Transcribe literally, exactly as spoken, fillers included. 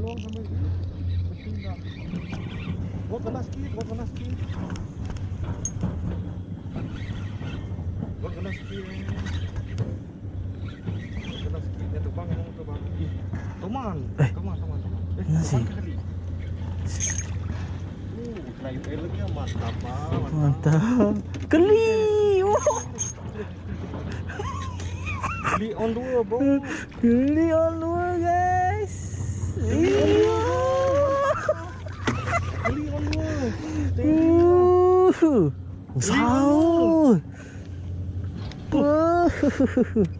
dong sampai betul enggak. Buat kena sikit, buat kena sikit. Buat kena sikit. Buat kena sikit. Ya tuh bang, ngomong tuh bang. Ih, teman, Eh. teman, teman, teman. Eh, Nasi. teman kali. Uh, terakhir air lagi ya, mantap, mantap. Mantap. Keli. Oh. Keli on dua, bro. Keli on dua, guys. Iya. Keli on dua. Uh. Besar. Uh.